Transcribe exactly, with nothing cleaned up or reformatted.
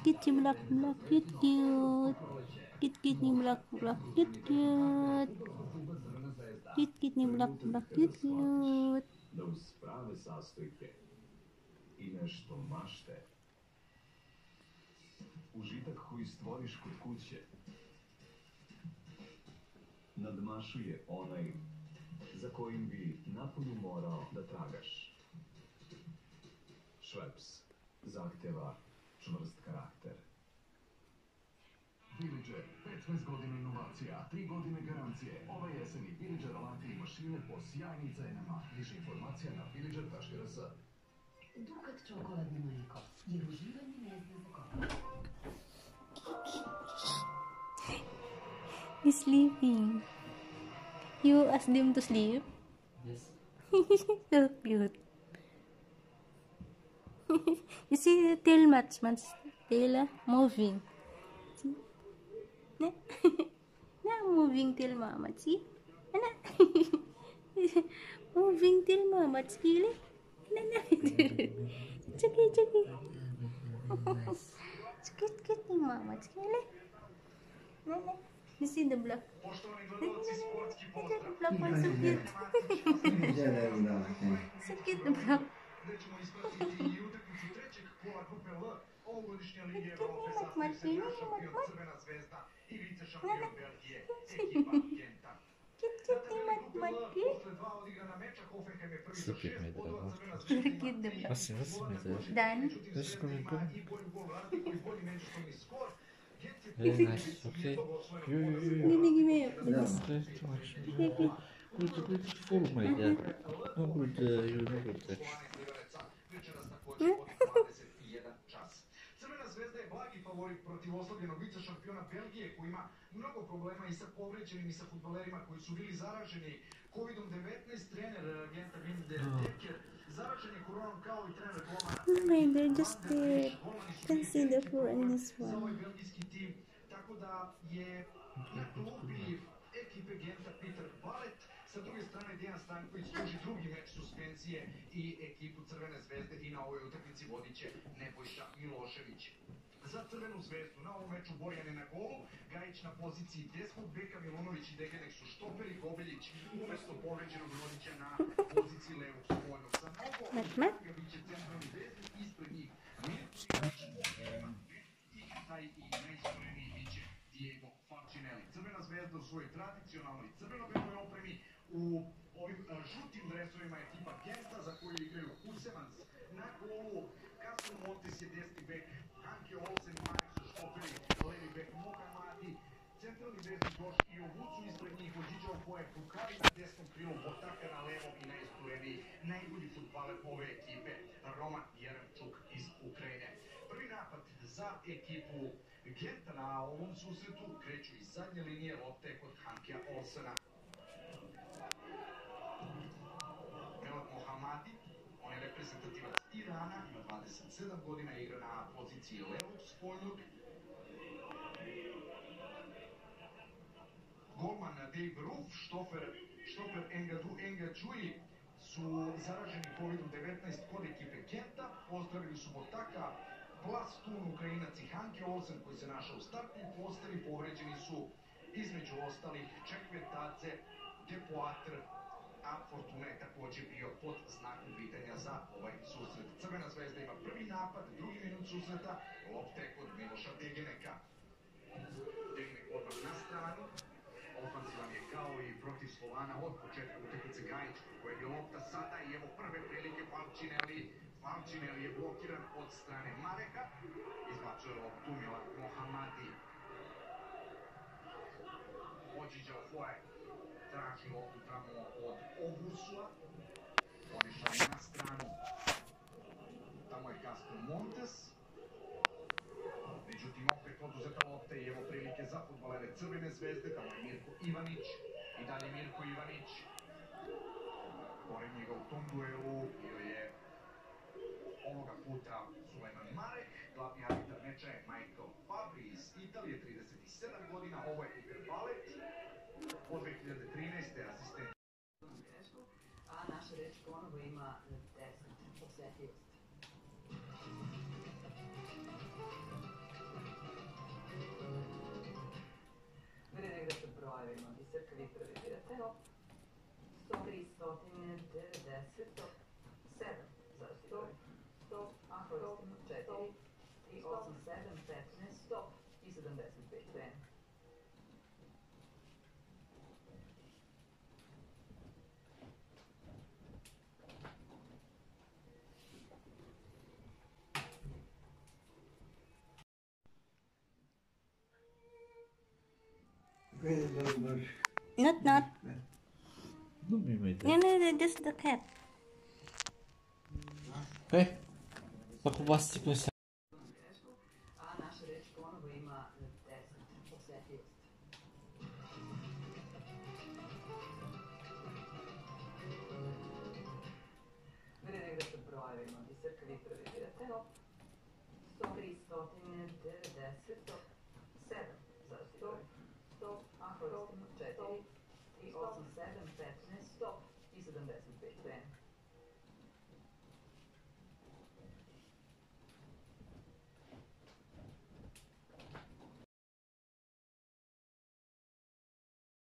kitty black black cute cute. Kit kitty black black cute cute. Kit kitty black black cute cute. Da uz prave sastojke i nešto mašte. Užitak koji stvoriš kod kuće nadmašuje onaj za kojim bi napolju morao da tragaš. Šveps zahteva čvrst karakter. Villager, petnaest godina inovacija, tri godine garancije. Ove jeseni Villager alati i mašine po sjajnim cenama. Više informacija na villager tačka r s. Dukat čokoladno mlijeko, jer uživanje ne zna za koga. He's sleeping. You asked him to sleep? Yes. So cute. You see the tail match, match tail uh, moving. See? Nah, nah moving tail mama, see? Nah. Moving tail mama, see? Nah, nah. Chucky, chucky. It's cute, cute mama, see? Nah, nah. You see the black? The black one so cute. So cute the black. Super mi drago. Cute the black. Osim, osim mi drago. Done. This is going good. Very nice, okay. You, you, you. Give me, give me. Okay, too much. Good, good, full, my dear. No good, uh, you no good touch. Crvena zvezda je blagi favorit protiv oslabljenog vice šampiona Belgije koji ima mnogo problema i sa povređenim i sa fudbalerima koji su bili zaraženi kovidom devetnaest. Trener Genta Wim de Dekker zaražen je koronom kao i trener golmana. Oh my god, just there. Can see the floor in this Za ovaj one. belgijski tim, tako da je na klupi ekipe Genta Peter Balet. Sa druge strane, Dejan Stanković služi drugi meč suspenzije i ekipu Crvene zvezde i na ovoj utakmici vodit će Nebojša Milošević. Za Crvenu zvezdu na ovom meču Borjan je na golu, Gajić na poziciji desnog beka, Milunović i Degenek su štoperi, Gobeljić umesto povređenog Rodića na poziciji levog spoljnog. Za mnogo ga biće centralni veznik, ispred njih i taj i najsporeniji biće Diego Falcinelli. Crvena zvezda u svojoj tradicionalnoj crveno-beloj opremi, u ovim žutim dresovima ekipa Genta za koju igraju Husemans na golu, Kasper Montes je desni bek, Hanke Olsen i Marek su štoperi, levi bek Mohamadi, centralni veznik Goš i Ovucu ispred njih, Ođiđao Koje Pukari na desnom krilu, Botaka na levom i najstureniji, najbolji futbaler ove ekipe, Roman Jeremčuk iz Ukrajine. Prvi napad za ekipu Genta na ovom susretu kreću iz zadnje linije lopte kod Hankea Olsena. Melat Mohamadi, on je reprezentativac Irana, ima dvadeset sedam godina, igra na poziciji levog spoljnog. Golman Dave Roof, štofer, štofer Engadu Engadžuji su zaraženi kovidom devetnaest kod ekipe Genta. Pozdravili su Botaka, Plastun, Ukrajinac i Hanke Olsen koji se našao u startnoj postavi. Povređeni su između ostalih Čekvetadze, Depoatr, a Fortuna je također bio pod znakom pitanja za ovaj susret. Crvena zvezda ima prvi napad, drugi minut susreta, lopta je kod Miloša Degeneka. Degenek odmah na stranu, ofanzivan je kao i protiv Slovana od početka utakmice Gajić, koja je lopta sada i evo prve prilike Falcinelli. Falcinelli je blokiran od strane Mareka, izbačuje loptu Milan Mohamadi. Ođiđao Foje traži loptu tamo od Ovusua, oni šalje na stranu, tamo je Kasper Montes, međutim opet oduzeta lopta i evo prilike za fudbalere Crvene zvezde, tamo je Mirko Ivanić i dalje Mirko Ivanić, pored njega u tom duelu bio je ovoga puta Sulejman Marek, glavni arbitar meča je Michael Fabri iz Italije, trideset sedam godina, ovo je Peter Balet, od dve hiljade trinaeste. asistent. A naša reč ponovo ima deset osjetljivost. devedeset sedam za stop, stop, a koristimo četiri, tri, osam, sedam, petnaest, stop i sedamdeset pet krenu. Not, not. Noem je mij No, dat? no, no, just the cat. Hé, ako vas ti klesa? A naša reč ponovo ima deset osetljivosti. Vrede igra sa brojevima, Biserka, vi prvi birate. Stop, tristo devedeset sedam za stop, stop, a koristimo četiri, tri, osam, sedam, petnaest, stop i sedamdeset.